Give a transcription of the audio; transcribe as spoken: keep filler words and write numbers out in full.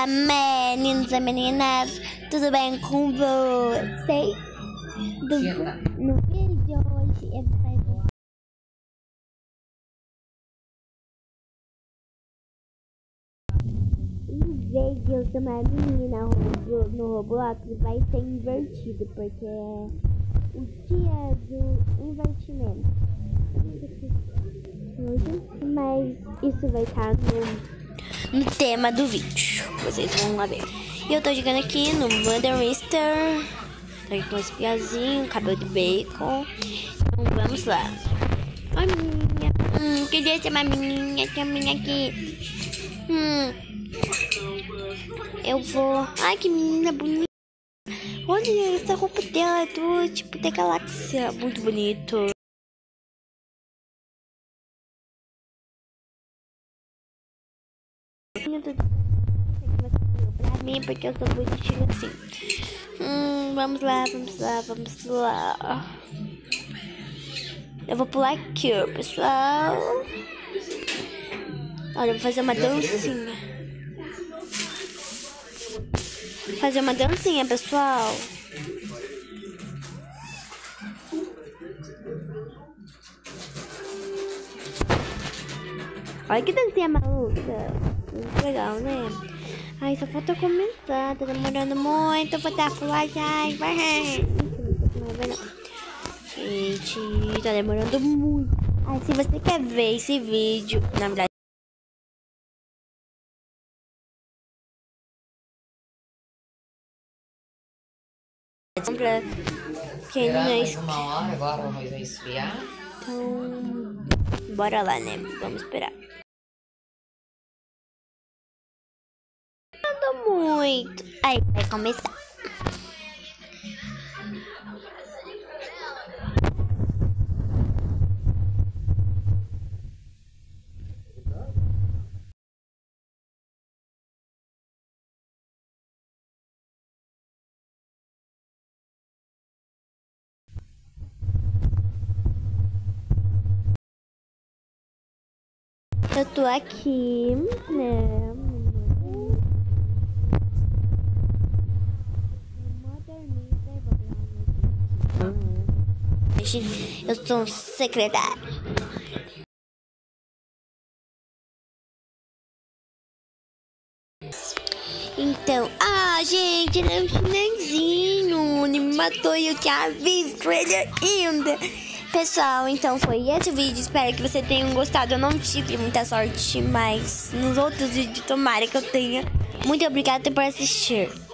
Olá, meninos e meninas, tudo bem com vocês? Do, no vídeo de hoje eu vou fazer em vez de eu ser uma menina no Roblox, vai ser invertido, porque é o dia do invertimento. Mas isso vai estar no, no tema do vídeo. Vocês vão lá ver. E eu tô jogando aqui no Mother Mister. Tô aqui com esse piazinho, cabelo de bacon. Então vamos lá. Maminha. Hum, queria ser uma menina, que a minha aqui. Hum. Eu vou. Ai, que menina bonita. Olha, essa roupa dela é do tipo da galáxia. Muito bonito. Pra mim, porque eu sou bonitinho assim. Hum, vamos lá, vamos lá, vamos lá. Eu vou pular aqui, ó, pessoal. Olha, eu vou fazer uma dancinha. Fazer uma dancinha, pessoal. Olha que dancinha maluca. Muito legal, né? Ai, só falta começar. Tá demorando muito. Eu vou dar pular já. Vai. Gente, tá demorando muito. Ai, se você quer ver esse vídeo, na verdade, pra quem não é inscrito. Uma hora agora o arroz vai esfriar. Então, bora lá, né? Vamos esperar. Muito. Aí, vai começar. Eu tô aqui, né? Eu sou um secretário. Então, ah, gente, ele é um chinesinho. Ele me matou e eu tinha visto ele ainda. Pessoal, então foi esse o vídeo. Espero que vocês tenham gostado. Eu não tive muita sorte, mas nos outros vídeos, tomara que eu tenha. Muito obrigada por assistir.